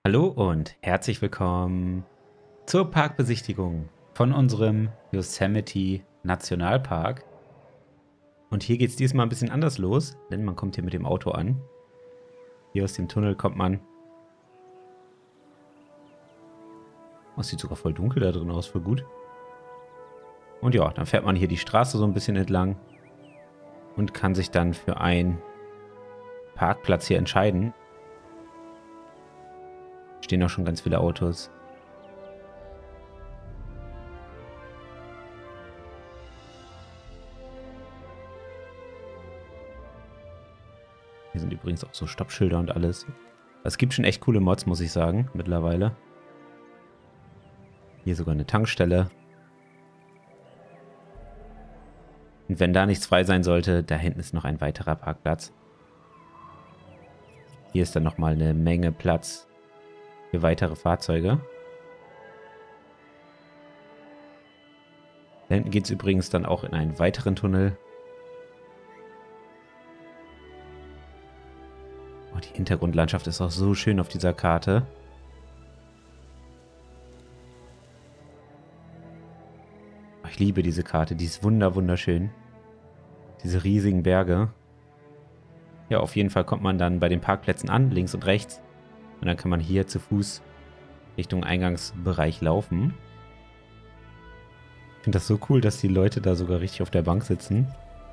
Hallo und herzlich willkommen zur Parkbesichtigung von unserem Yosemite Nationalpark. Und hier geht es diesmal ein bisschen anders los, denn man kommt hier mit dem Auto an. Hier aus dem Tunnel kommt man. Oh, es sieht sogar voll dunkel da drin aus, voll gut. Und ja, dann fährt man hier die Straße so ein bisschen entlang und kann sich dann für einen Parkplatz hier entscheiden. Stehen auch schon ganz viele Autos. Hier sind übrigens auch so Stoppschilder und alles. Es gibt schon echt coole Mods, muss ich sagen, mittlerweile. Hier sogar eine Tankstelle. Und wenn da nichts frei sein sollte, da hinten ist noch ein weiterer Parkplatz. Hier ist dann nochmal eine Menge Platz für weitere Fahrzeuge. Da hinten geht es übrigens dann auch in einen weiteren Tunnel. Oh, die Hintergrundlandschaft ist auch so schön auf dieser Karte. Oh, ich liebe diese Karte, die ist wunderschön. Diese riesigen Berge. Ja, auf jeden Fall kommt man dann bei den Parkplätzen an, links und rechts. Und dann kann man hier zu Fuß Richtung Eingangsbereich laufen. Ich finde das so cool, dass die Leute da sogar richtig auf der Bank sitzen.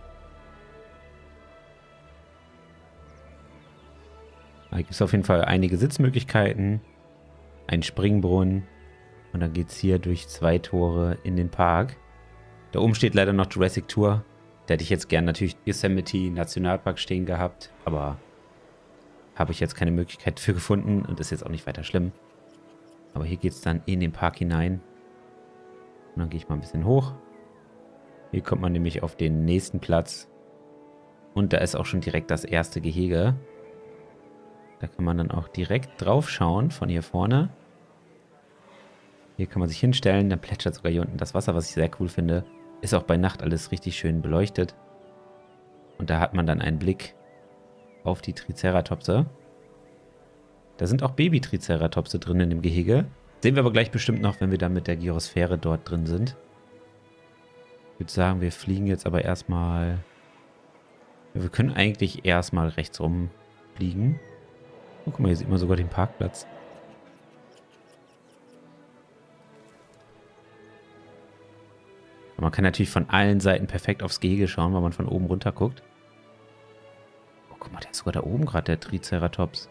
Da gibt es auf jeden Fall einige Sitzmöglichkeiten, einen Springbrunnen und dann geht es hier durch 2 Tore in den Park. Da oben steht leider noch Jurassic Tour. Da hätte ich jetzt gern natürlich Yosemite Nationalpark stehen gehabt, aber habe ich jetzt keine Möglichkeit für gefunden und ist jetzt auch nicht weiter schlimm. Aber hier geht es dann in den Park hinein. Und dann gehe ich mal ein bisschen hoch. Hier kommt man nämlich auf den nächsten Platz. Und da ist auch schon direkt das erste Gehege. Da kann man dann auch direkt drauf schauen von hier vorne. Hier kann man sich hinstellen. Dann plätschert sogar hier unten das Wasser, was ich sehr cool finde. Ist auch bei Nacht alles richtig schön beleuchtet. Und da hat man dann einen Blick auf die Triceratopse. Da sind auch Baby-Triceratopse drin in dem Gehege. Sehen wir aber gleich bestimmt noch, wenn wir dann mit der Gyrosphäre dort drin sind. Ich würde sagen, wir fliegen jetzt aber erstmal... Ja, wir können eigentlich erstmal rechts rum fliegen. Oh, guck mal, hier sieht man sogar den Parkplatz. Man kann natürlich von allen Seiten perfekt aufs Gehege schauen, weil man von oben runter guckt. Oh, guck mal, der ist sogar da oben gerade, der Triceratops.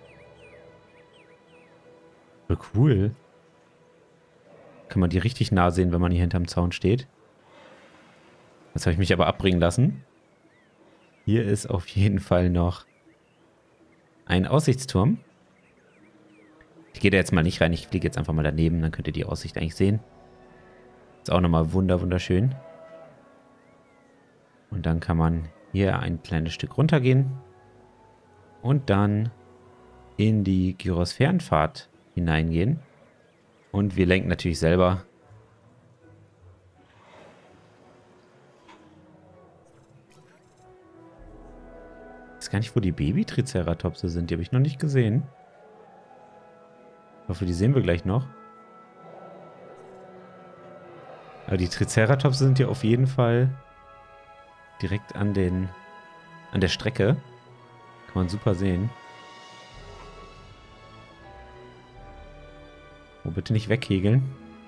Voll cool. Kann man die richtig nah sehen, wenn man hier hinterm Zaun steht. Das habe ich mich aber abbringen lassen. Hier ist auf jeden Fall noch ein Aussichtsturm. Ich gehe da jetzt mal nicht rein, ich fliege jetzt einfach mal daneben, dann könnt ihr die Aussicht eigentlich sehen. Ist auch nochmal wunderschön. Und dann kann man hier ein kleines Stück runtergehen. Und dann in die Gyrosphärenfahrt hineingehen. Und wir lenken natürlich selber. Ich weiß gar nicht, wo die Baby-Triceratopse sind. Die habe ich noch nicht gesehen. Ich hoffe, die sehen wir gleich noch. Aber die Triceratops sind ja auf jeden Fall direkt an der Strecke. Kann man super sehen. Oh, bitte nicht wegkegeln.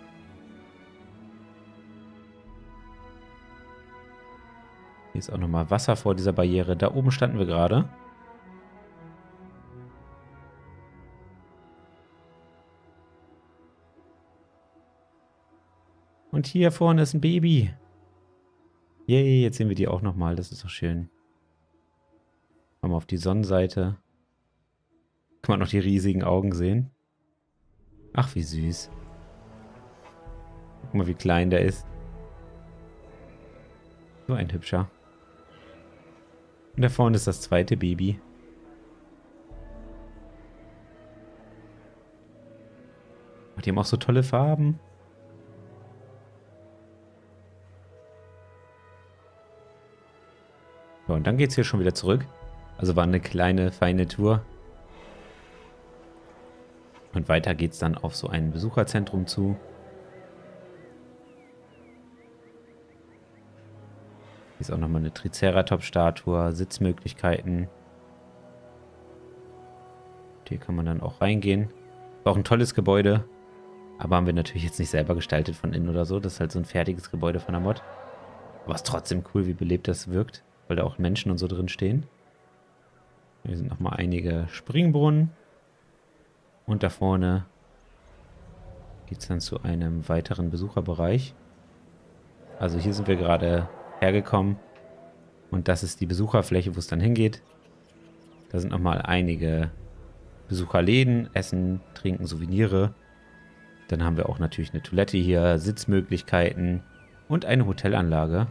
Hier ist auch nochmal Wasser vor dieser Barriere. Da oben standen wir gerade. Und hier vorne ist ein Baby. Yay, jetzt sehen wir die auch nochmal. Das ist doch schön. Kommen wir auf die Sonnenseite. Kann man noch die riesigen Augen sehen. Ach, wie süß. Guck mal, wie klein der ist. So ein hübscher. Und da vorne ist das zweite Baby. Oh, die haben auch so tolle Farben. So, und dann geht es hier schon wieder zurück. Also war eine kleine, feine Tour. Und weiter geht es dann auf so ein Besucherzentrum zu. Hier ist auch nochmal eine Triceratops-Statue, Sitzmöglichkeiten. Hier kann man dann auch reingehen. Ist auch ein tolles Gebäude. Aber haben wir natürlich jetzt nicht selber gestaltet von innen oder so. Das ist halt so ein fertiges Gebäude von der Mod. Aber ist trotzdem cool, wie belebt das wirkt. Weil da auch Menschen und so drin stehen. Hier sind nochmal einige Springbrunnen. Und da vorne geht es dann zu einem weiteren Besucherbereich. Also hier sind wir gerade hergekommen. Und das ist die Besucherfläche, wo es dann hingeht. Da sind nochmal einige Besucherläden, Essen, Trinken, Souvenire. Dann haben wir auch natürlich eine Toilette hier, Sitzmöglichkeiten und eine Hotelanlage.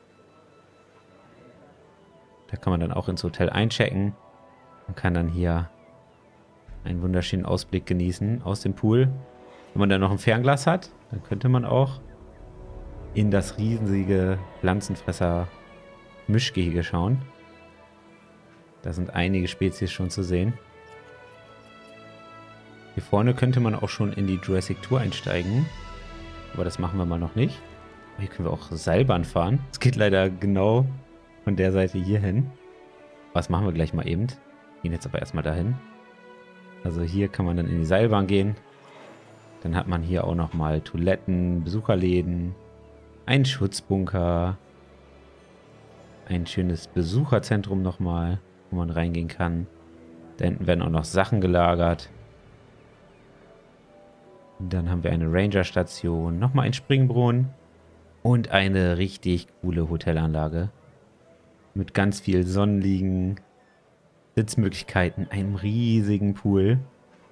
Da kann man dann auch ins Hotel einchecken und kann dann hier einen wunderschönen Ausblick genießen aus dem Pool. Wenn man dann noch ein Fernglas hat, dann könnte man auch in das riesige Pflanzenfresser-Mischgehege schauen. Da sind einige Spezies schon zu sehen. Hier vorne könnte man auch schon in die Jurassic Tour einsteigen. Aber das machen wir mal noch nicht. Hier können wir auch Seilbahn fahren. Es geht leider genau von der Seite hier hin. Das machen wir gleich mal eben. Gehen jetzt aber erstmal dahin. Also hier kann man dann in die Seilbahn gehen. Dann hat man hier auch nochmal Toiletten, Besucherläden, einen Schutzbunker, ein schönes Besucherzentrum nochmal, wo man reingehen kann. Da hinten werden auch noch Sachen gelagert. Und dann haben wir eine Ranger-Station, nochmal ein Springbrunnen und eine richtig coole Hotelanlage. Mit ganz viel Sonnenliegen, Sitzmöglichkeiten, einem riesigen Pool.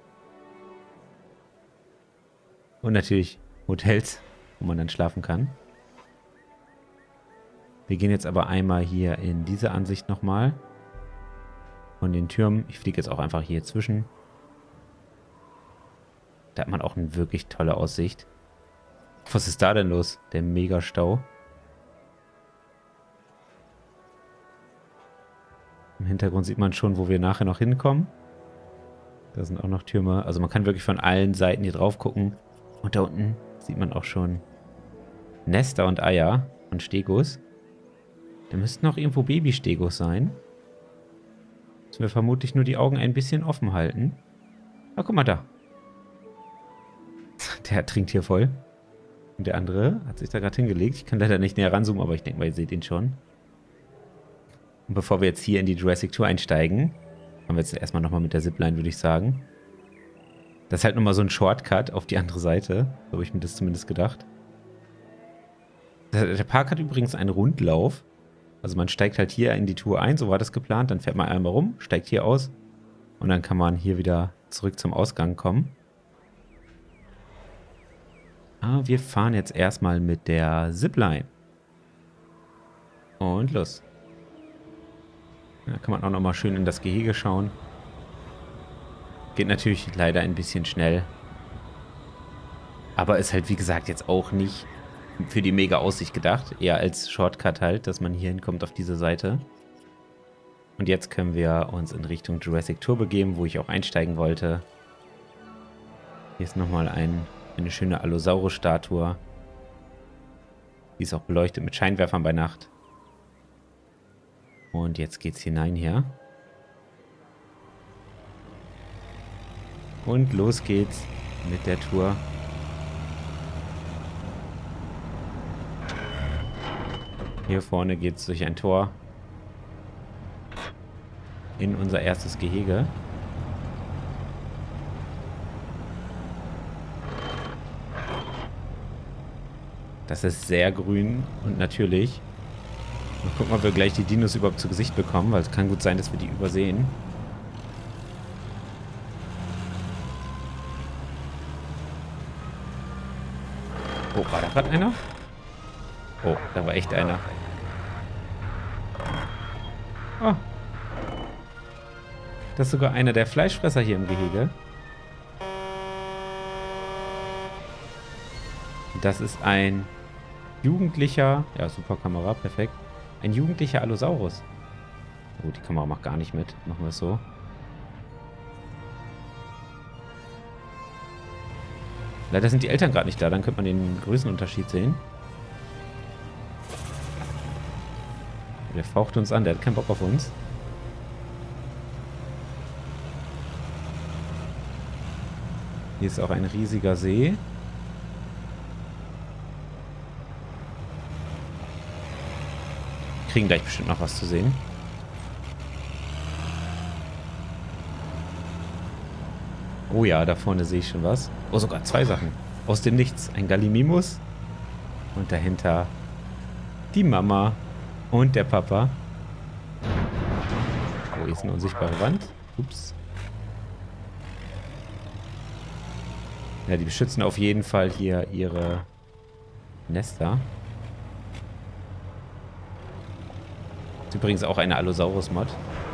Und natürlich Hotels, wo man dann schlafen kann. Wir gehen jetzt aber einmal hier in diese Ansicht nochmal. Von den Türmen. Ich fliege jetzt auch einfach hier zwischen. Da hat man auch eine wirklich tolle Aussicht. Was ist da denn los? Der Mega-Stau. Im Hintergrund sieht man schon, wo wir nachher noch hinkommen. Da sind auch noch Türme. Also man kann wirklich von allen Seiten hier drauf gucken. Und da unten sieht man auch schon Nester und Eier von Stegos. Da müssten auch irgendwo Baby-Stegos sein. Müssen wir vermutlich nur die Augen ein bisschen offen halten. Ah, guck mal da. Der trinkt hier voll. Und der andere hat sich da gerade hingelegt. Ich kann leider nicht näher ranzoomen, aber ich denke mal, ihr seht ihn schon. Und bevor wir jetzt hier in die Jurassic Tour einsteigen, machen wir jetzt erstmal nochmal mit der Zipline, würde ich sagen. Das ist halt nochmal so ein Shortcut auf die andere Seite. So habe ich mir das zumindest gedacht. Der Park hat übrigens einen Rundlauf. Also man steigt halt hier in die Tour ein, so war das geplant. Dann fährt man einmal rum, steigt hier aus. Und dann kann man hier wieder zurück zum Ausgang kommen. Aber wir fahren jetzt erstmal mit der Zipline. Und los. Da kann man auch nochmal schön in das Gehege schauen. Geht natürlich leider ein bisschen schnell. Aber ist halt wie gesagt jetzt auch nicht für die mega Aussicht gedacht. Eher als Shortcut halt, dass man hier hinkommt auf diese Seite. Und jetzt können wir uns in Richtung Jurassic Tour begeben, wo ich auch einsteigen wollte. Hier ist nochmal eine schöne Allosaurus-Statue. Die ist auch beleuchtet mit Scheinwerfern bei Nacht. Und jetzt geht's hinein hier. Und los geht's mit der Tour. Hier vorne geht's durch ein Tor in unser erstes Gehege. Das ist sehr grün und natürlich. Mal gucken, ob wir gleich die Dinos überhaupt zu Gesicht bekommen, weil es kann gut sein, dass wir die übersehen. Oh, war da gerade einer? Oh, da war echt einer. Oh. Das ist sogar einer der Fleischfresser hier im Gehege. Das ist ein jugendlicher... Ja, super Kamera, perfekt. Ein jugendlicher Allosaurus. Oh, die Kamera macht gar nicht mit. Machen wir es so. Leider sind die Eltern gerade nicht da, dann könnte man den Größenunterschied sehen. Der faucht uns an, der hat keinen Bock auf uns. Hier ist auch ein riesiger See. Kriegen gleich bestimmt noch was zu sehen. Oh ja, da vorne sehe ich schon was. Oh, sogar 2 Sachen. Aus dem Nichts. Ein Gallimimus. Und dahinter die Mama und der Papa. Oh, hier ist eine unsichtbare Wand. Ups. Ja, die beschützen auf jeden Fall hier ihre Nester. Ist übrigens auch eine Allosaurus-Mod.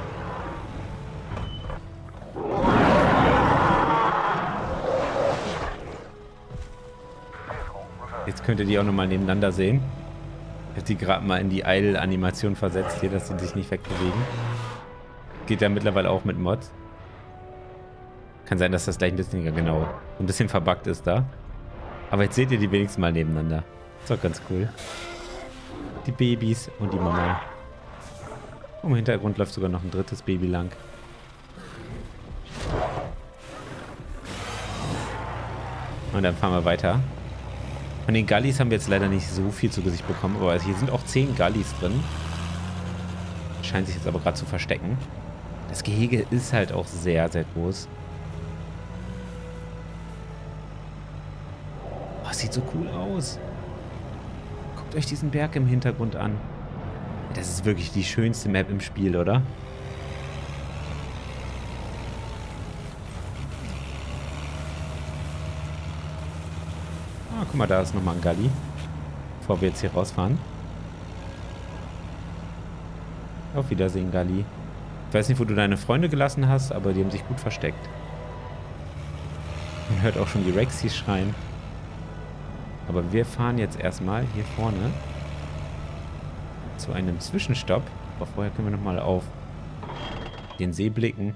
Jetzt könnt ihr die auch nochmal nebeneinander sehen. Ich habe die gerade mal in die Eil-Animation versetzt hier, dass sie sich nicht wegbewegen. Geht ja mittlerweile auch mit Mods. Kann sein, dass das gleich ein bisschen, genau, ein bisschen verbuggt ist da. Aber jetzt seht ihr die wenigstens mal nebeneinander. Ist doch ganz cool. Die Babys und die Mama. Und im Hintergrund läuft sogar noch ein drittes Baby lang. Und dann fahren wir weiter. Von den Gallis haben wir jetzt leider nicht so viel zu Gesicht bekommen, aber hier sind auch 10 Gallis drin. Scheint sich jetzt aber gerade zu verstecken. Das Gehege ist halt auch sehr, sehr groß. Oh, sieht so cool aus. Guckt euch diesen Berg im Hintergrund an. Das ist wirklich die schönste Map im Spiel, oder? Ah, guck mal, da ist nochmal ein Galli. Bevor wir jetzt hier rausfahren. Auf Wiedersehen, Galli. Ich weiß nicht, wo du deine Freunde gelassen hast, aber die haben sich gut versteckt. Man hört auch schon die Rexys schreien. Aber wir fahren jetzt erstmal hier vorne zu einem Zwischenstopp. Aber vorher können wir nochmal auf den See blicken.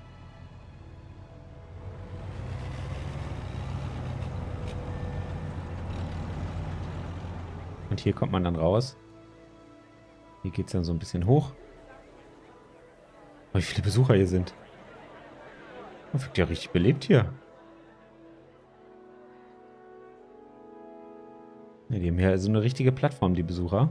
Und hier kommt man dann raus. Hier geht es dann so ein bisschen hoch. Oh, wie viele Besucher hier sind. Oh, wirkt ja richtig belebt hier. Ja, die haben hier so eine richtige Plattform, die Besucher.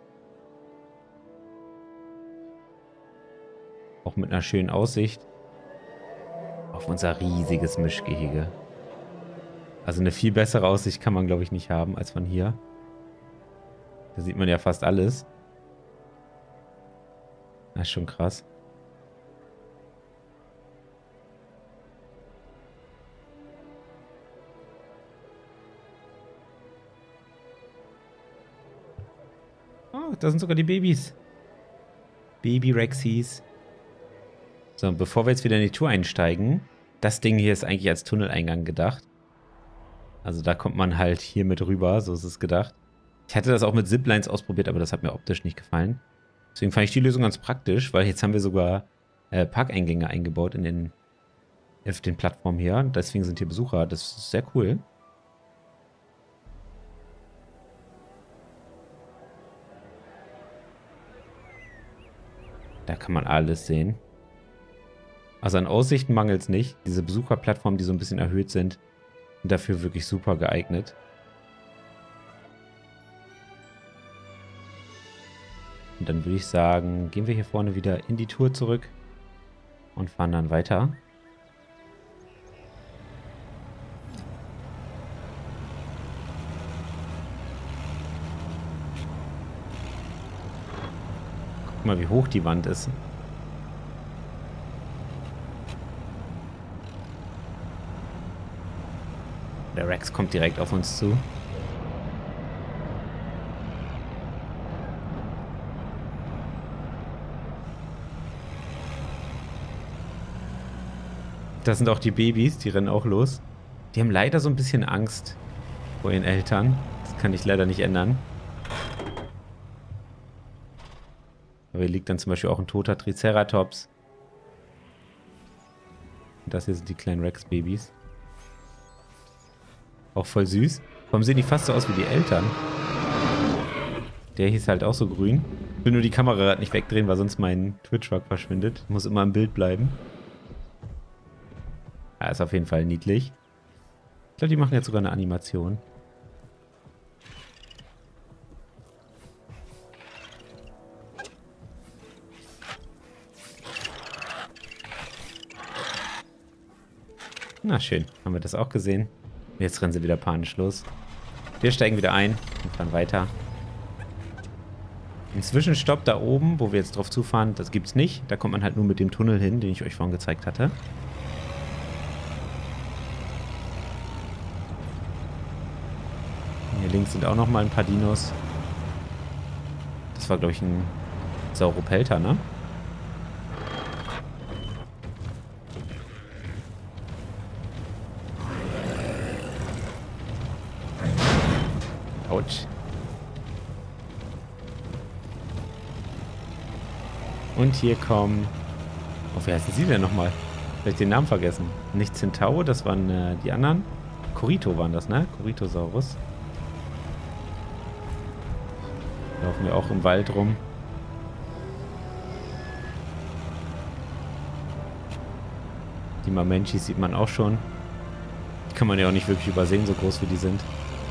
Auch mit einer schönen Aussicht auf unser riesiges Mischgehege. Also eine viel bessere Aussicht kann man, glaube ich, nicht haben als von hier. Da sieht man ja fast alles. Das ist schon krass. Oh, da sind sogar die Babys. Baby-Rexys. So, und bevor wir jetzt wieder in die Tour einsteigen, das Ding hier ist eigentlich als Tunneleingang gedacht. Also da kommt man halt hier mit rüber, so ist es gedacht. Ich hatte das auch mit Ziplines ausprobiert, aber das hat mir optisch nicht gefallen. Deswegen fand ich die Lösung ganz praktisch, weil jetzt haben wir sogar Parkeingänge eingebaut in den Plattformen hier. Deswegen sind hier Besucher. Das ist sehr cool. Da kann man alles sehen. Also an Aussichten mangelt es nicht. Diese Besucherplattformen, die so ein bisschen erhöht sind, sind dafür wirklich super geeignet. Und dann würde ich sagen, gehen wir hier vorne wieder in die Tour zurück und fahren dann weiter. Guck mal, wie hoch die Wand ist. Der Rex kommt direkt auf uns zu. Das sind auch die Babys, die rennen auch los. Die haben leider so ein bisschen Angst vor ihren Eltern. Das kann ich leider nicht ändern. Aber hier liegt dann zum Beispiel auch ein toter Triceratops. Und das hier sind die kleinen Rex-Babys. Auch voll süß. Warum sehen die fast so aus wie die Eltern? Der hieß halt auch so grün. Ich will nur die Kamera gerade nicht wegdrehen, weil sonst mein Twitch-Rock verschwindet. Muss immer im Bild bleiben. Ja, ist auf jeden Fall niedlich. Ich glaube, die machen jetzt sogar eine Animation. Na schön, haben wir das auch gesehen. Jetzt rennen sie wieder panisch los. Wir steigen wieder ein und fahren weiter. Ein Zwischenstopp da oben, wo wir jetzt drauf zufahren, das gibt's nicht. Da kommt man halt nur mit dem Tunnel hin, den ich euch vorhin gezeigt hatte. Hier links sind auch noch mal ein paar Dinos. Das war, glaube ich, ein Sauropelta, ne? Autsch. Und hier kommen... Oh, wie heißen sie denn nochmal? Vielleicht den Namen vergessen. Nicht Centauro, das waren die anderen. Corito waren das, ne? Coritosaurus. Laufen wir auch im Wald rum. Die Mamenchis sieht man auch schon. Die kann man ja auch nicht wirklich übersehen, so groß wie die sind.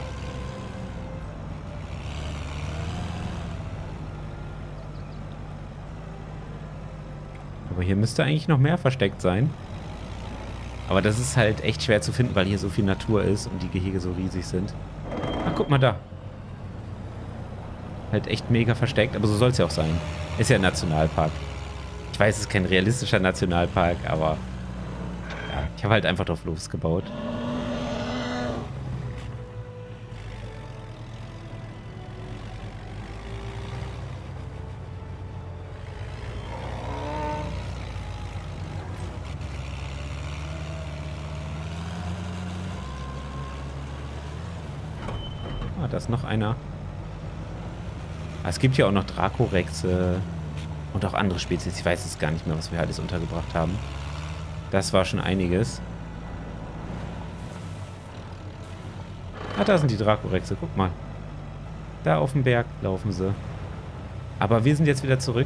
Aber hier müsste eigentlich noch mehr versteckt sein. Aber das ist halt echt schwer zu finden, weil hier so viel Natur ist und die Gehege so riesig sind. Ach, guck mal da. Halt echt mega versteckt, aber so soll es ja auch sein. Ist ja ein Nationalpark. Ich weiß, es ist kein realistischer Nationalpark, aber ja, ich habe halt einfach drauf losgebaut. Ah, da ist noch einer. Es gibt ja auch noch Dracorexe und auch andere Spezies. Ich weiß jetzt gar nicht mehr, was wir alles untergebracht haben. Das war schon einiges. Ah, da sind die Dracorexe. Guck mal. Da auf dem Berg laufen sie. Aber wir sind jetzt wieder zurück.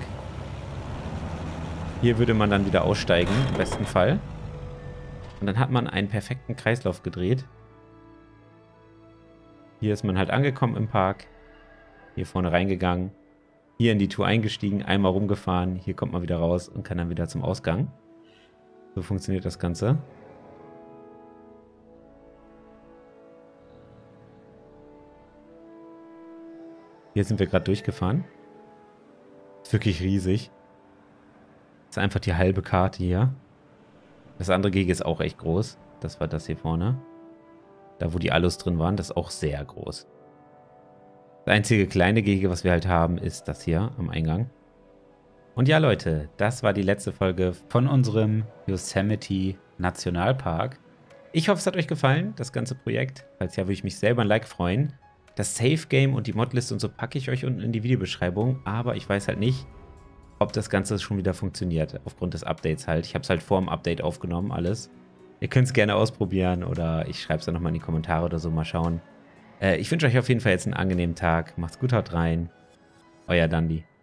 Hier würde man dann wieder aussteigen, im besten Fall. Und dann hat man einen perfekten Kreislauf gedreht. Hier ist man halt angekommen im Park. Hier vorne reingegangen. Hier in die Tour eingestiegen, einmal rumgefahren. Hier kommt man wieder raus und kann dann wieder zum Ausgang. So funktioniert das Ganze. Hier sind wir gerade durchgefahren. Ist wirklich riesig. Das ist einfach die halbe Karte hier. Das andere Gehege ist auch echt groß. Das war das hier vorne. Da, wo die Alus drin waren, das ist auch sehr groß. Das einzige kleine Gehege, was wir halt haben, ist das hier am Eingang. Und ja, Leute, das war die letzte Folge von unserem Yosemite Nationalpark. Ich hoffe, es hat euch gefallen, das ganze Projekt. Falls ja, würde ich mich selber ein Like freuen. Das Safe Game und die Modliste und so packe ich euch unten in die Videobeschreibung. Aber ich weiß halt nicht, ob das Ganze schon wieder funktioniert. Aufgrund des Updates halt. Ich habe es halt vor dem Update aufgenommen, alles. Ihr könnt es gerne ausprobieren oder ich schreibe es dann nochmal in die Kommentare oder so. Mal schauen. Ich wünsche euch auf jeden Fall jetzt einen angenehmen Tag. Macht's gut, haut rein. Euer Dandi.